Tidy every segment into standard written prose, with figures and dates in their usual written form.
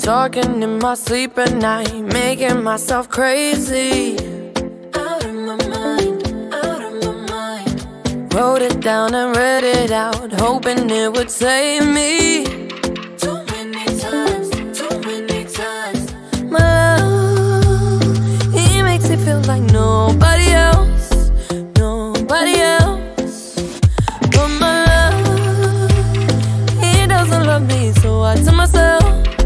talking in my sleep at night, making myself crazy. Out of my mind, out of my mind. Wrote it down and read it out, hoping it would save me. Too many times, too many times. My love, he makes me feel like nobody else, nobody else. But my love, he doesn't love me, so I tell myself,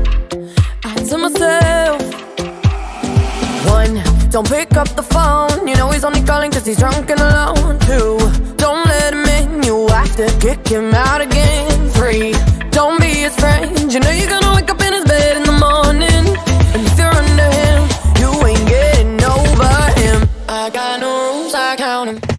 one, don't pick up the phone, you know he's only calling cause he's drunk and alone. Two, don't let him in, you have to kick him out again. Three, don't be his friend, you know you're gonna wake up in his bed in the morning. And if you're under him, you ain't getting over him. I got no rules, I count him.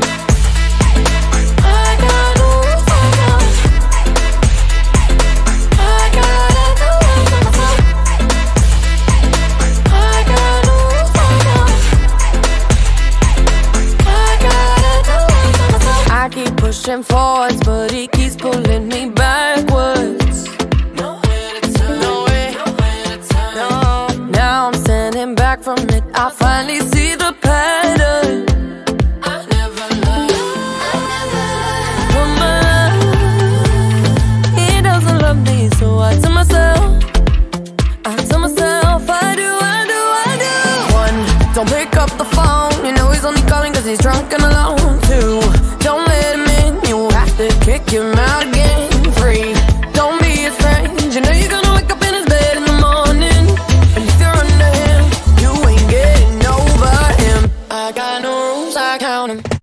Pushing forwards, but he keeps pulling me backwards. Nowhere to turn, nowhere to turn. No. Now I'm standing back from it, I finally see the pattern. I never loved, but my love, he doesn't love me, so I tell myself, I do. One, don't pick up the phone, you know he's only calling cause he's drunk and alone. Two, don't let him in, you have to kick him out again. Three, don't be his friend, you know you're gonna wake up in his bed in the morning. And if you're under him, you ain't getting over him. I got no rules, I count him.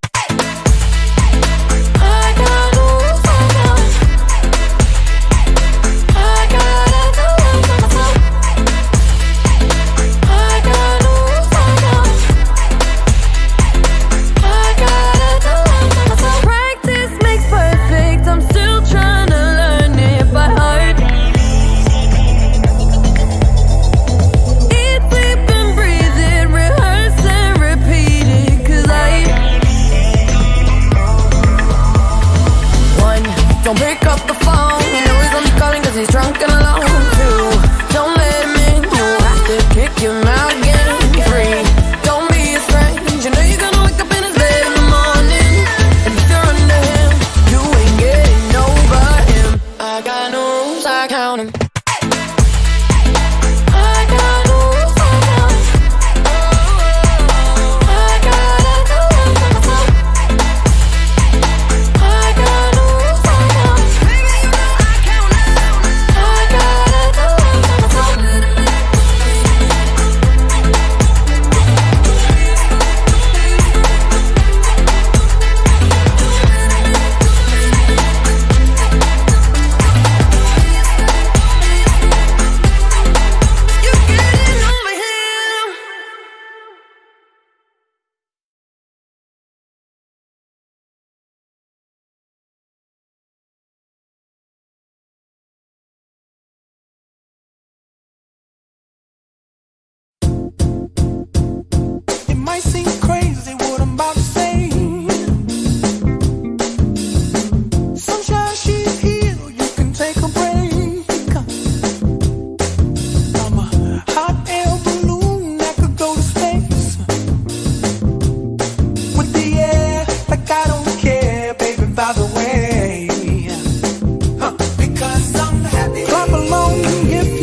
Don't pick up the phone, you know he's only calling cause he's drunk and alone. Two, don't let him in, you have to kick him out again. Three, don't be his friend, you know you're gonna wake up in his bed in the morning. And if you're under him, you ain't getting over him. I got no rules, I count him.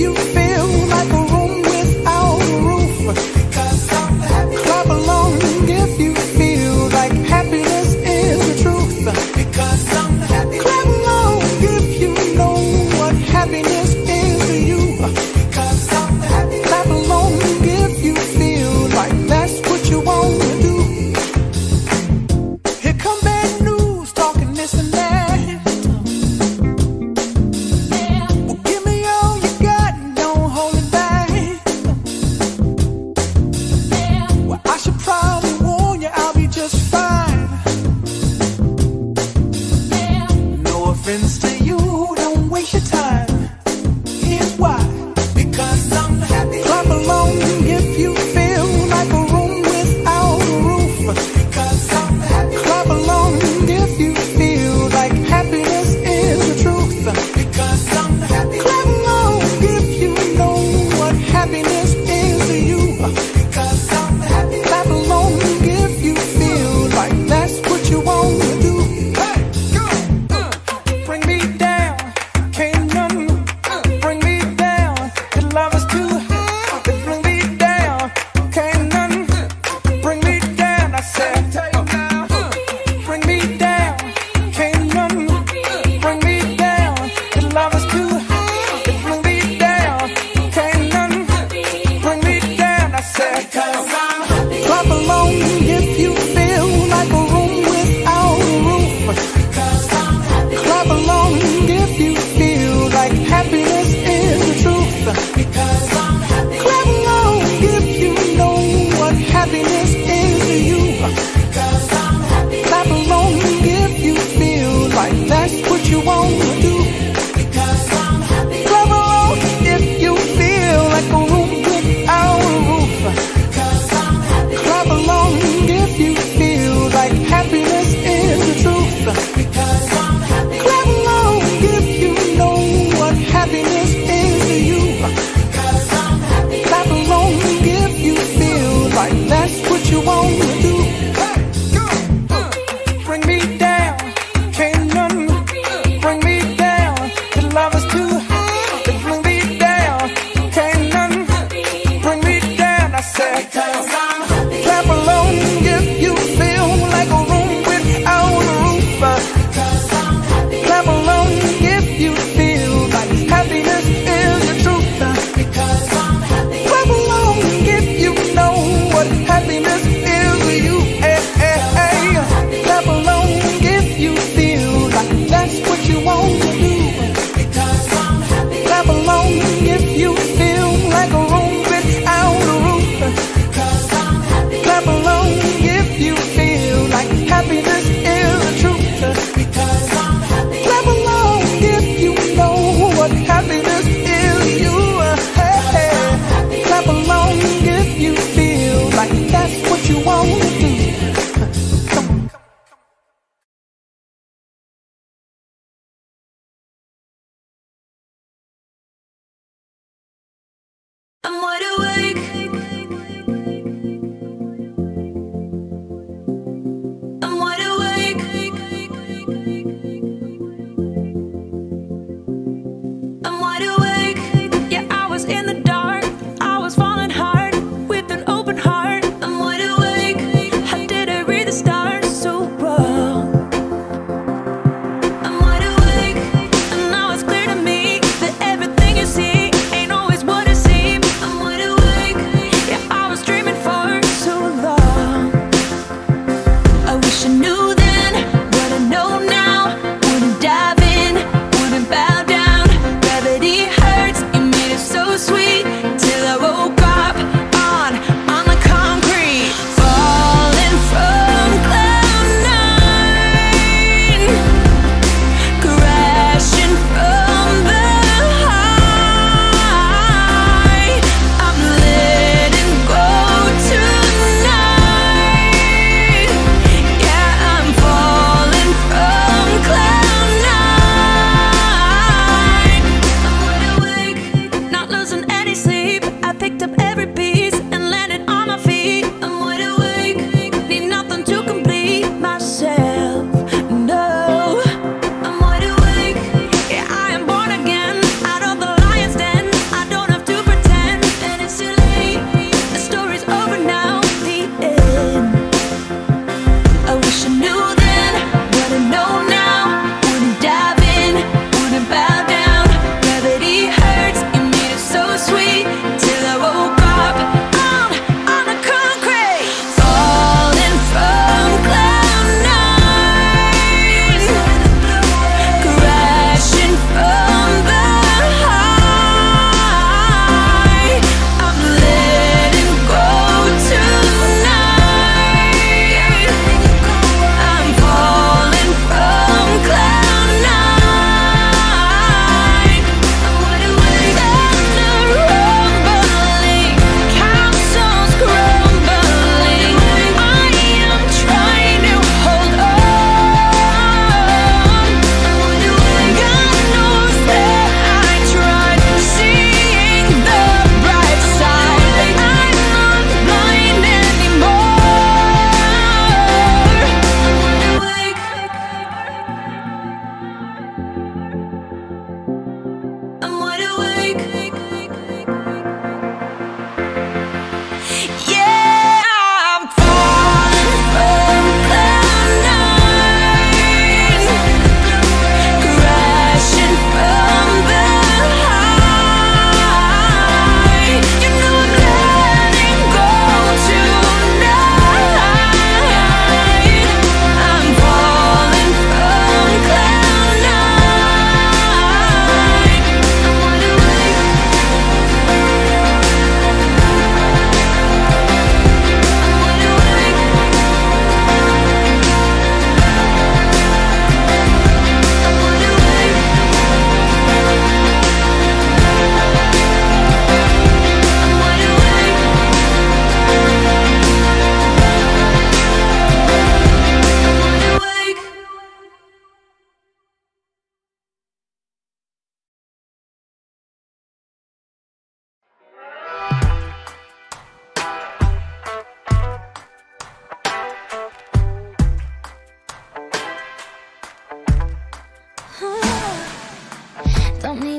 Clap along what you wanna do. Because I'm happy. Clap along if you feel like a room without a roof. Because I'm happy. Clap along if you feel like happiness is the truth. Because I'm happy. Clap along if you know what happiness is to you. Because I'm happy. Clap along if you feel like that's what you wanna do. Bring me down, can't none bring me down.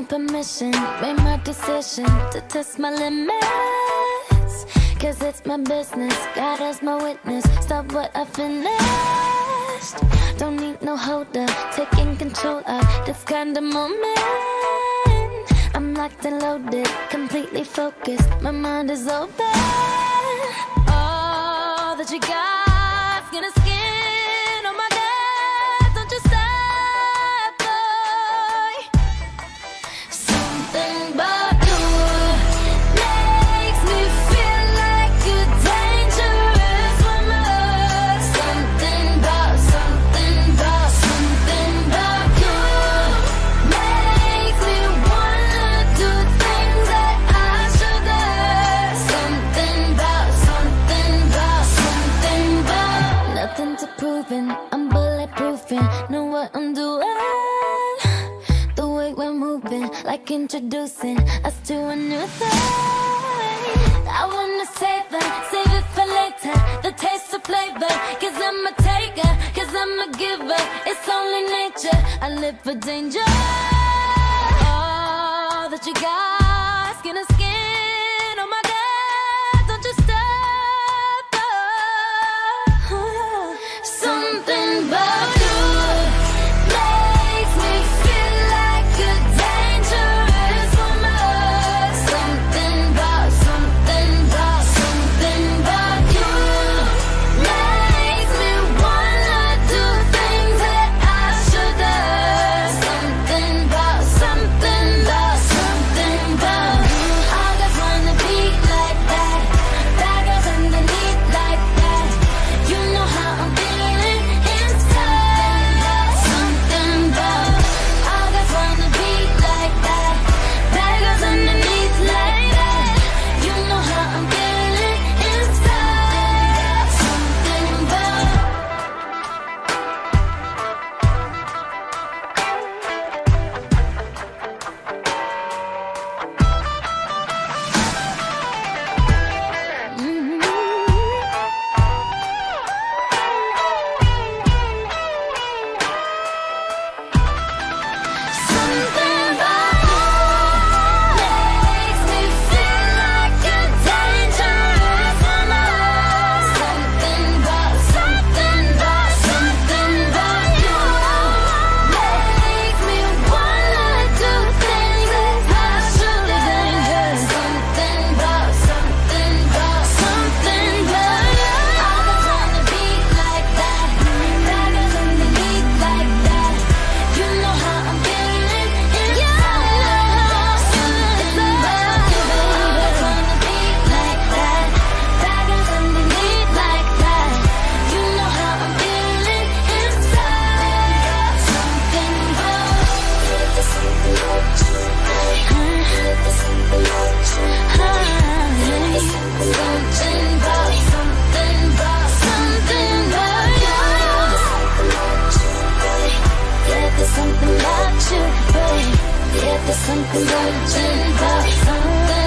permission, made my decision to test my limits. Cause it's my business, God as my witness. Stop what I finished. Don't need no holder, taking control of this kind of moment. I'm locked and loaded, completely focused, my mind is open. All that you got, skin to skin, oh my God, don't you stop, boy. Something about you makes me feel like a dangerous woman. Something about you makes me wanna do things that I shouldn't. Something about nothing to proving, I'm bulletproofing, know what I'm doing. The way we're moving, like introducing us to a new thing. I wanna save it for later, the taste of flavor. Cause I'm a taker, cause I'm a giver. It's only nature, I live for danger. All that you got, skin to skin, oh my God, don't you stop, oh. Something about you makes me feel like a dangerous woman. Something about you makes me wanna do things that I shouldn't. Something about all guys wanna be like that. That girls underneath like that. You know how I'm feeling inside. Something about all guys wanna be like that. That girls underneath like that. You know how I'm feeling inside. Something about. Something about makes me feel like a dangerous woman. Something about you makes me wanna do things that I shouldn't. Something about you. All guys wanna be like that. That girls underneath like that. You know how I'm feeling inside. Something about you. All guys wanna be like that. That girls underneath like that. You know how I'm feeling inside. Something about you. Something about you. Yeah, there's something about you, babe. Yeah, there's something about you, something.